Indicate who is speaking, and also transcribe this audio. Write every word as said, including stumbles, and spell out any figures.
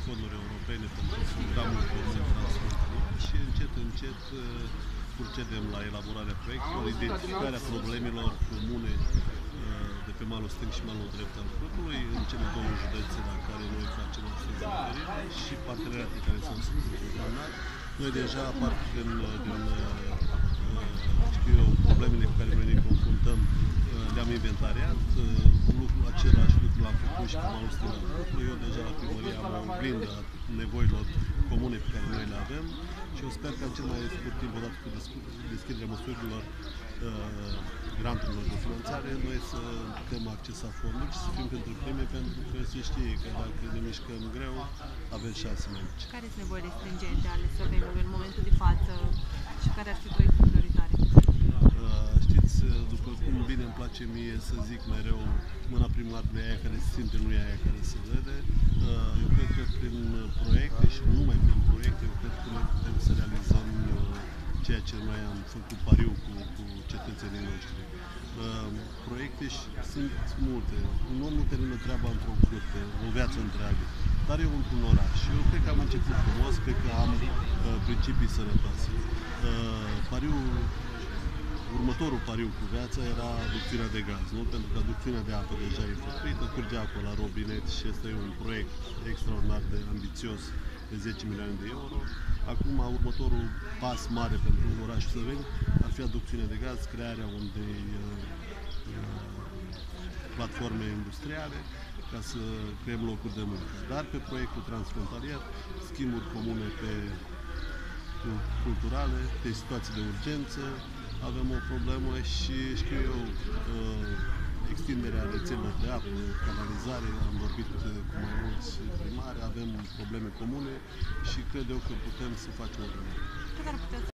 Speaker 1: fonduri europene pentru programul comun transfrontalier și încet, încet procedem la elaborarea proiectelor, identificarea problemelor comune de pe malul stâng și malul drept al Prutului, în cele două județe la care noi facem astăzi referire și parteneriate care sunt subsemnate. Noi deja, apart din, din știu eu, problemele cu care noi ne confruntăm, le-am inventariat. Lucru, același lucru l-am făcut și cu malul stâng al Prutului. Eu deja la primărie am o oglindă a nevoilor comune pe care noi le avem și eu sper că în cel mai scurt timp, odată cu deschiderea măsurilor granturilor de finanțare, noi să putem accesa fonduri și să fim pentru prime, pentru că se știe că dacă ne mișcăm greu, avem șanse mai mici.
Speaker 2: Care sunt nevoile stringente ale slovenilor în momentul de față și care ar fi proiectele prioritare?
Speaker 1: Știți, după cum bine îmi place mie să zic mereu, mâna primarului e aia care se simte, nu e aia care se vede. Eu cred că prin proiecte și nu numai prin proiecte, eu cred că noi putem să realizăm ceea ce noi am făcut pariu cu, cu cetățenii noștri. Proiecte sunt multe. Un om nu termină treaba într-o curte, o viață întreagă, dar eu într-un oraș. Eu cred că am început frumos, cred că am principii sănătoase. Pariul Următorul pariu cu viața era aducțiunea de gaz, nu? Pentru că aducțiunea de apă deja e făcută, curge apă la robinet și este un proiect extraordinar de ambițios de zece milioane de euro. Acum, următorul pas mare pentru orașul Săveni ar fi aducțiunea de gaz, crearea unei uh, platforme industriale ca să creăm locuri de muncă. Dar pe proiectul transfrontalier, schimburi comune pe culturale, pe situații de urgență, avem o problemă și, știu eu, extinderea rețelelor de apă, canalizare, am vorbit cu mai mulți primari, avem probleme comune și cred eu că putem să facem o problemă.